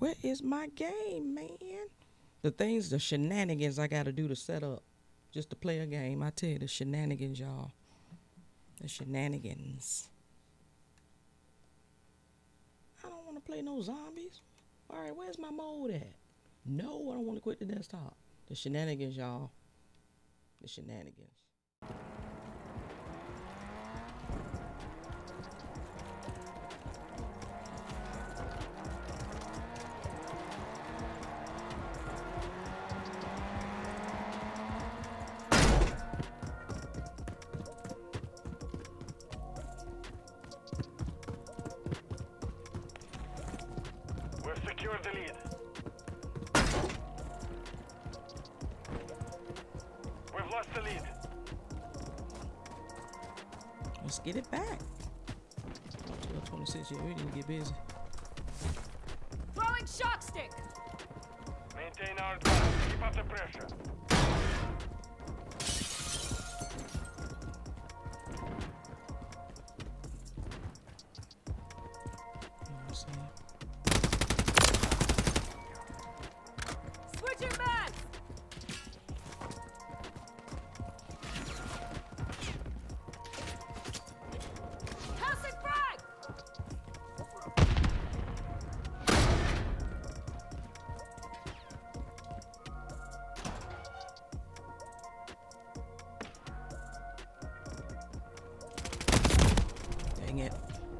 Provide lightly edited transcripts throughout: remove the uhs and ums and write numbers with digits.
Where is my game, man? The things, the shenanigans I gotta do to set up just to play a game. I tell you, the shenanigans, y'all. The shenanigans. I don't want to play no zombies. All right, where's my mode at? No, I don't want to quit the desktop. The shenanigans, y'all. The shenanigans. We've secured the lead. We've lost the lead. Let's get it back. 12:26, yeah, we need to get busy. Throwing shock stick. Maintain our advance. Keep up the pressure. Switching back. Passing frag. Dang it.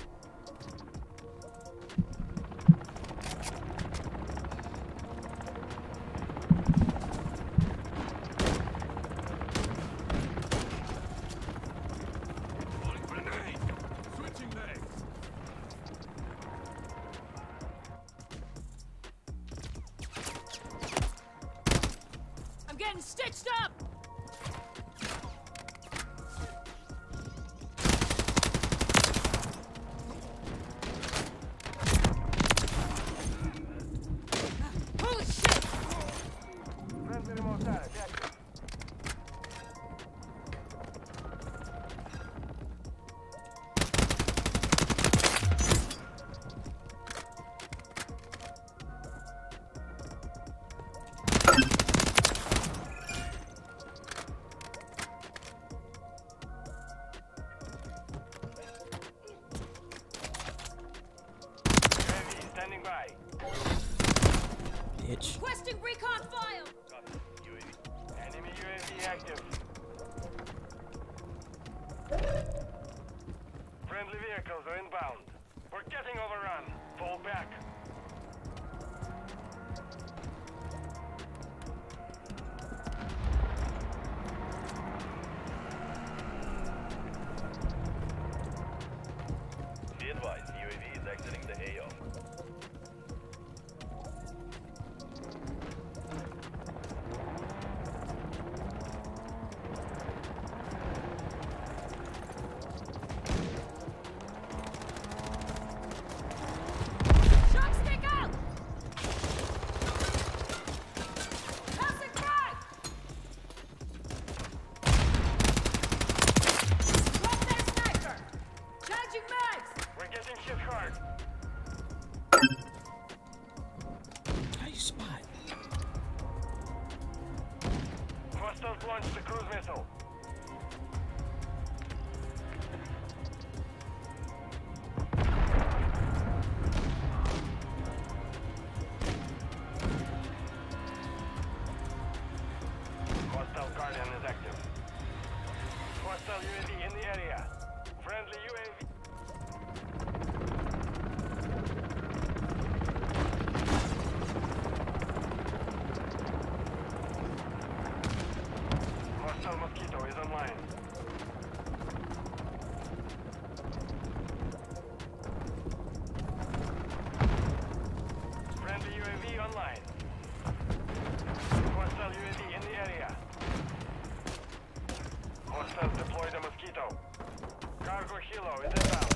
Switching legs. I'm getting stitched up. Holy shit! Friendly remote tag active. UAV standing by. Bitch. Requesting recon file. Got it. UAV. Enemy UAV active. Friendly vehicles are inbound. We're getting overrun. Fall back. Be advised, UAV is exiting the AO. Shock stick out. Passing frag. Drop that sniper. Charging mags. We're getting hit hard. How you spot? Hostiles launched the cruise missile. Hostile Guardian is active. Hostile UAV in the area. Friendly UAV. Hostile Mosquito is online. Friendly UAV online. Hostile UAV in the area. Hostiles deployed a Mosquito. Cargo helo is inbound.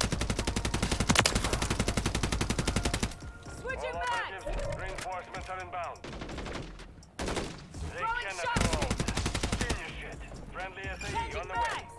Switching All back. operatives, reinforcements are inbound. They Throwing cannot shock hold. Finish it. Friendly SAE Changing on the way. mags.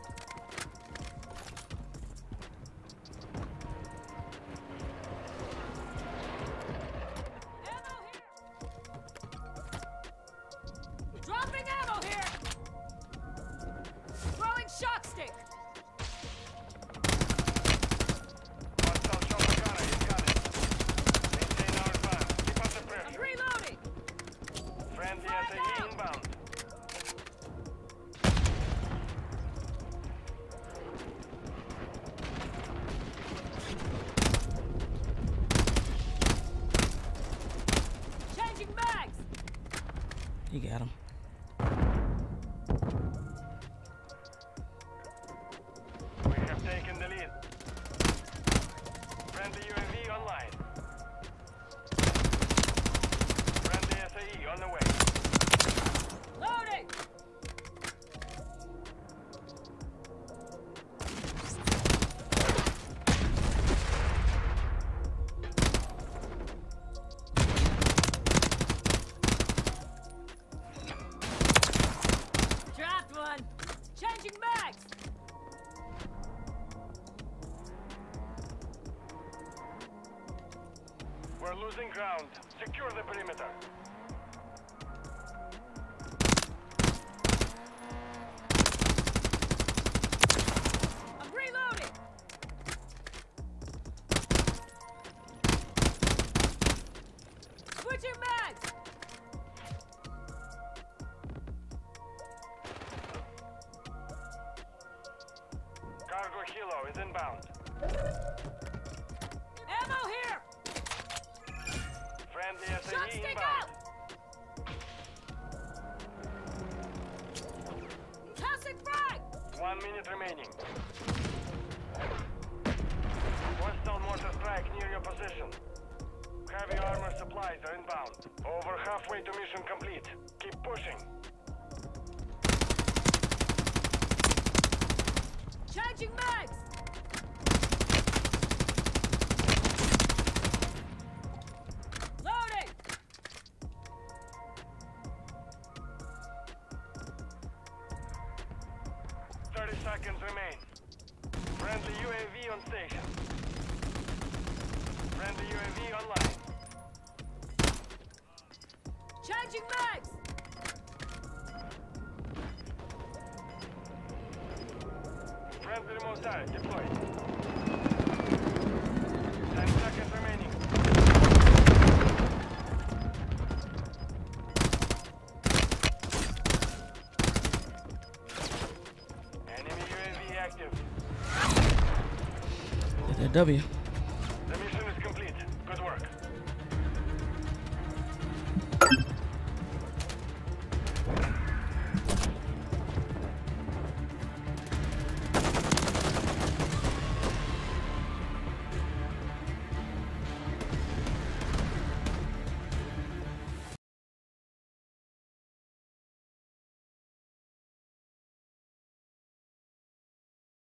You got him. We have taken the lead. Friendly UAV online. Friendly SAE on the way. Loading! Dropped one! Changing mags! We're losing ground. Secure the perimeter. I'm reloading! Switching mags! Cargo helo is inbound. Ammo here! Friendly Shot SAE stick inbound. out! Tossing frag! 1 minute remaining. Hostile mortar strike near your position. Heavy armor supplies are inbound. Over halfway to mission complete. Keep pushing. Changing mags! Loading! 30 seconds remain. Friendly UAV on station. Friendly UAV online. Changing mags! Friendly MSi deployed. 10 seconds remaining. Enemy UAV active. Get that W.